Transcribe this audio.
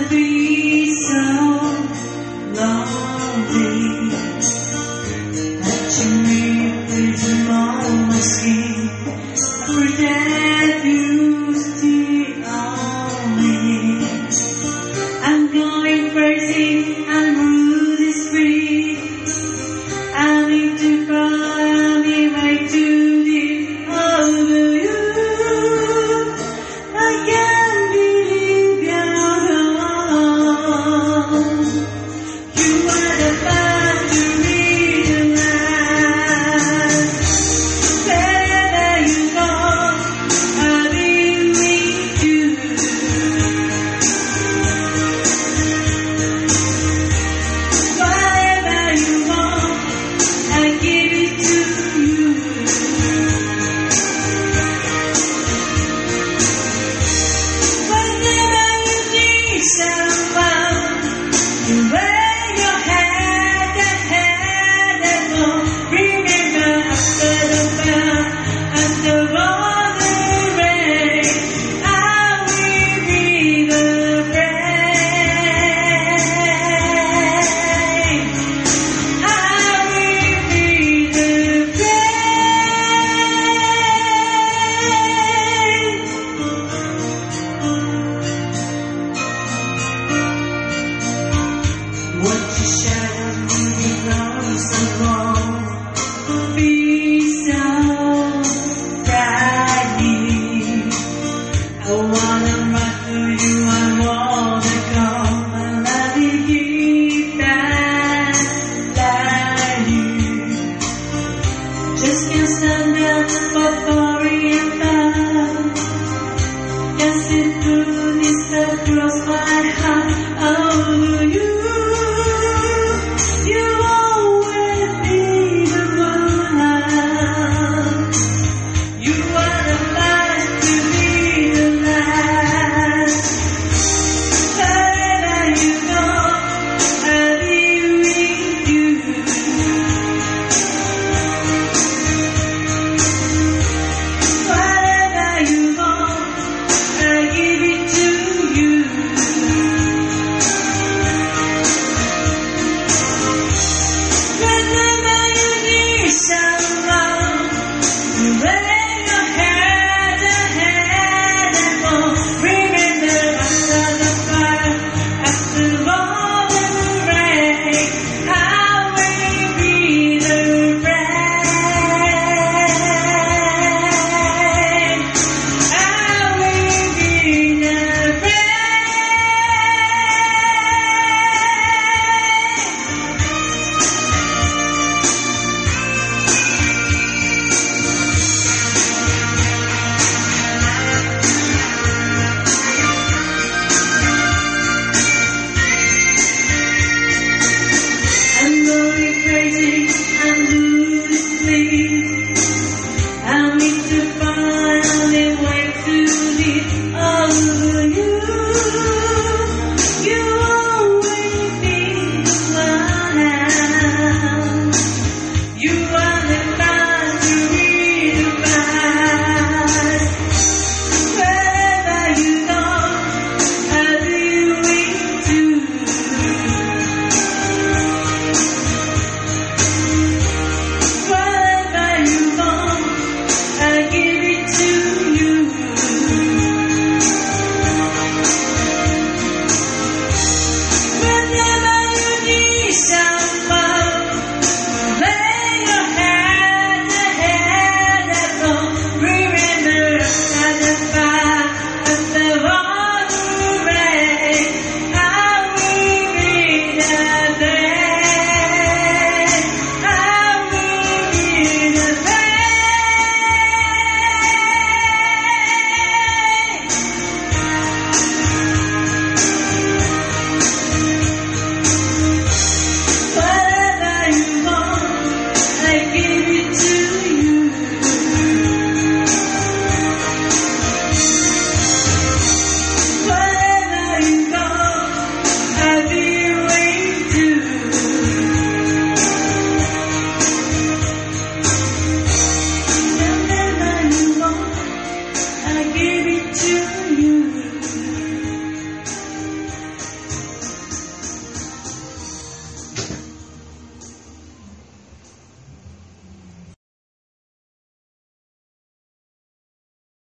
be so lonely. Touching me with my skin, I pretend you still own me. I'm going crazy and mood is free. I need to find me way too deep over you. I can't believe you're gone. You are the factory to last. Wherever you go, I'll be with you. Whatever you want, I give it to you. Whenever you need someone, you wear your head and more. Remember after the fire, after all the rain, I will be the rain. I will be the rain. What you shine, you know so long. Be so brightly. I wanna run to you, I wanna come and let me keep that like you. Just can't stand up for oriental. Can't see through this that cross my heart. Oh,